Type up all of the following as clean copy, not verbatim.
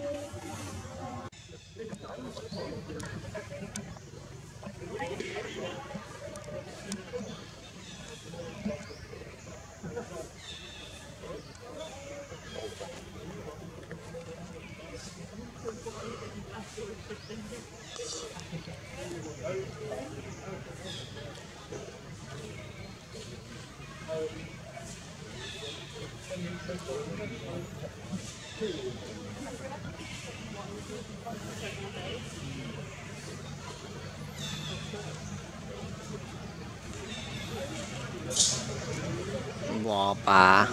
bò bà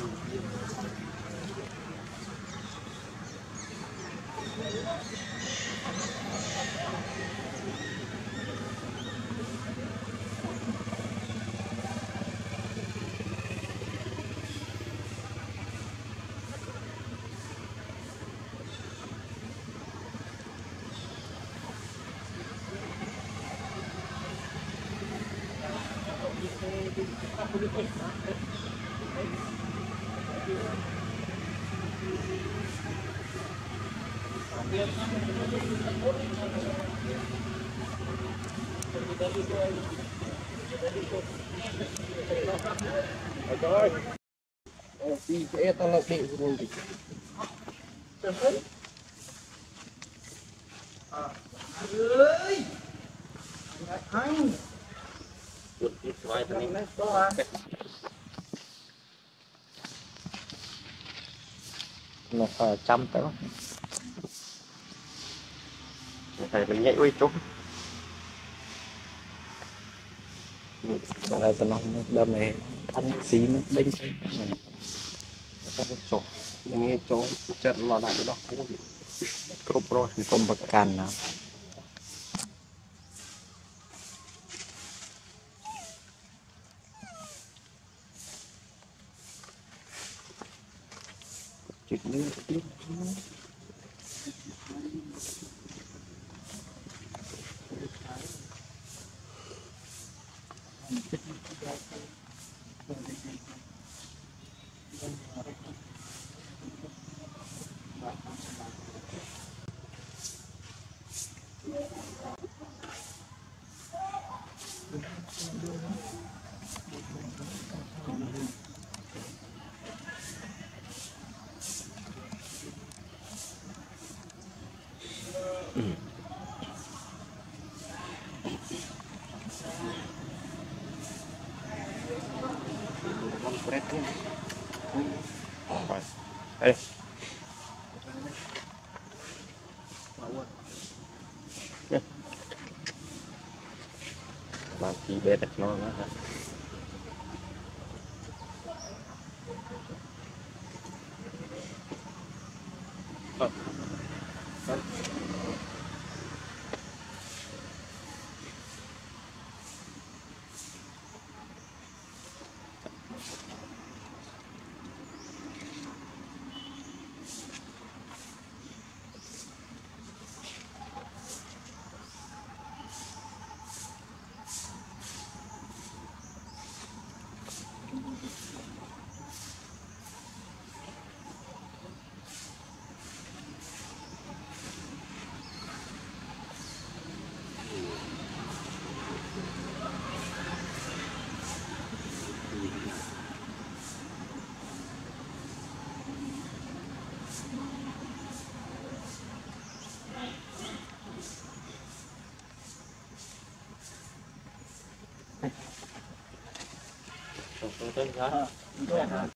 đi cái tao lại định rồi thì ơi anh nó trăm tới thầy mình nhảy uy chút đây tao nó đâm này ăn xí nó đinh chỗ nghe chỗ chật lò lại đó cốp rồi thì không bật càn nào chuyện như tiếp đây mà chỉ bé đặt nó hả tới đó